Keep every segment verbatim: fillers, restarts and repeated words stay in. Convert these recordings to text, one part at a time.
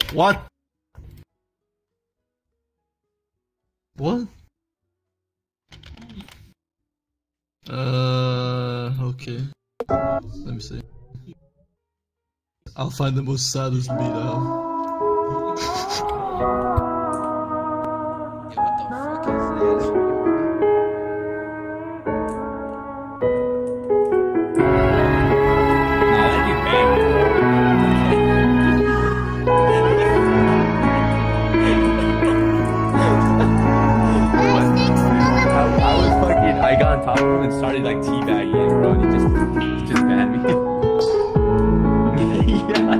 What? What? Uh, okay. Let me see. I'll find the most saddest beat out. I got on top of him and started like teabagging him, bro, and he just, he just banned me. Yeah.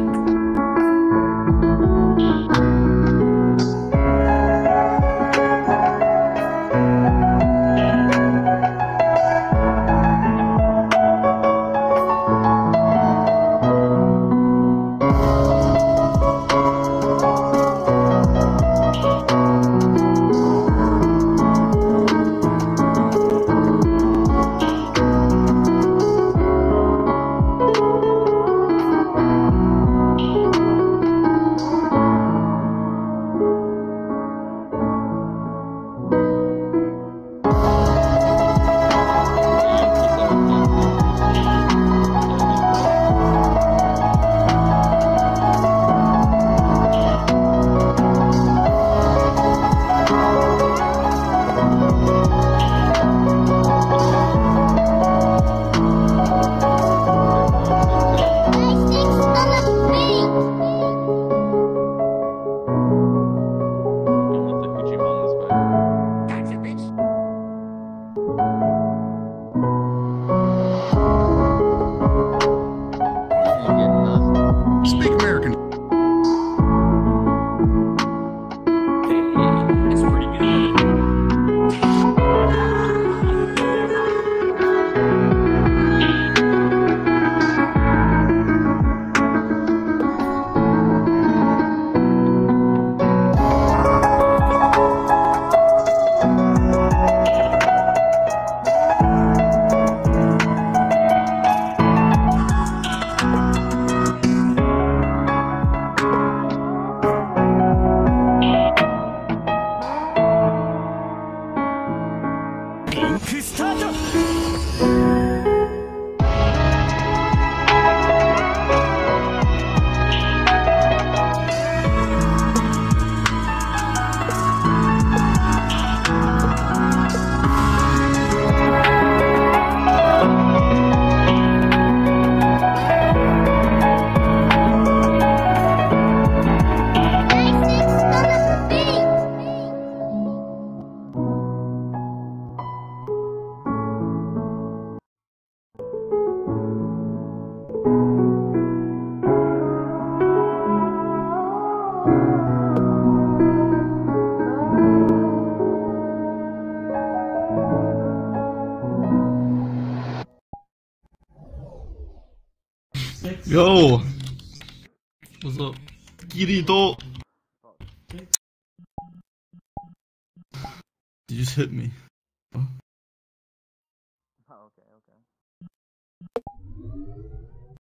Yo! What's up? Kirito! You just hit me. Huh? Oh, okay, okay.